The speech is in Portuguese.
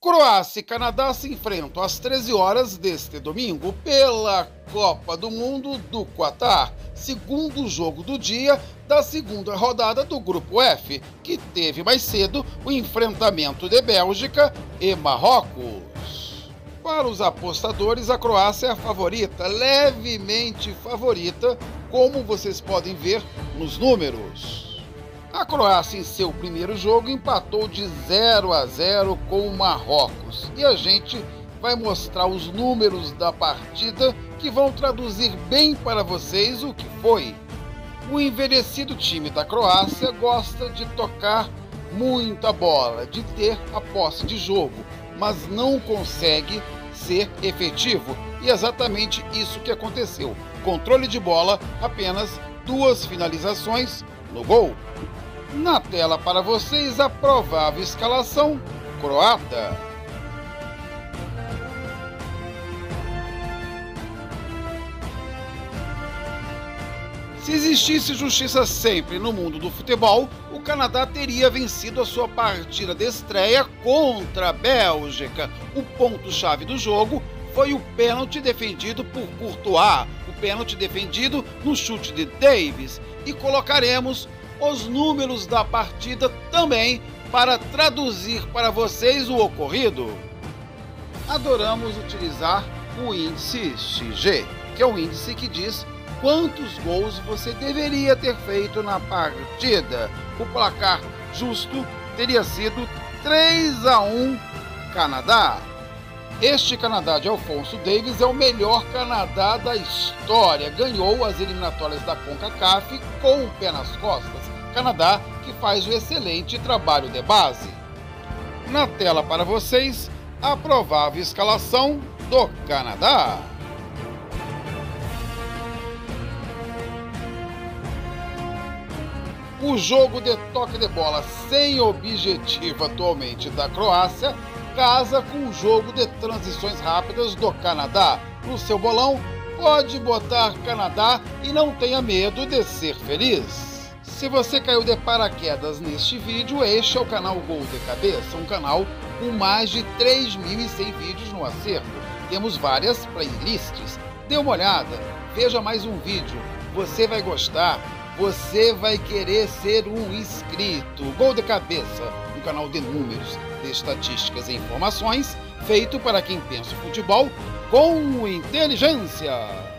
Croácia e Canadá se enfrentam às 13 horas deste domingo pela Copa do Mundo do Quatar, segundo jogo do dia da segunda rodada do Grupo F, que teve mais cedo o enfrentamento de Bélgica e Marrocos. Para os apostadores, a Croácia é a favorita, levemente favorita, como vocês podem ver nos números. A Croácia, em seu primeiro jogo, empatou de 0-0 com o Marrocos. E a gente vai mostrar os números da partida que vão traduzir bem para vocês o que foi. O envelhecido time da Croácia gosta de tocar muita bola, de ter a posse de jogo, mas não consegue ser efetivo. E é exatamente isso que aconteceu. Controle de bola, apenas 2 finalizações no gol. Na tela para vocês a provável escalação croata. Se existisse justiça sempre no mundo do futebol, o Canadá teria vencido a sua partida de estreia contra a Bélgica. O ponto-chave do jogo foi o pênalti defendido por Courtois, o pênalti defendido no chute de Davis, e colocaremos os números da partida também para traduzir para vocês o ocorrido. Adoramos utilizar o índice XG, que é o índice que diz quantos gols você deveria ter feito na partida. O placar justo teria sido 3-1 Canadá. Este Canadá de Alphonso Davies é o melhor Canadá da história. Ganhou as eliminatórias da CONCACAF com o pé nas costas. Canadá que faz um excelente trabalho de base. Na tela para vocês, a provável escalação do Canadá. O jogo de toque de bola sem objetivo atualmente da Croácia casa com o jogo de transições rápidas do Canadá. No seu bolão, pode botar Canadá e não tenha medo de ser feliz. Se você caiu de paraquedas neste vídeo, este é o canal Gol de Cabeça, um canal com mais de 3.100 vídeos no acervo. Temos várias playlists. Dê uma olhada, veja mais um vídeo, você vai gostar, você vai querer ser um inscrito. Gol de Cabeça, um canal de números, de estatísticas e informações, feito para quem pensa o futebol com inteligência.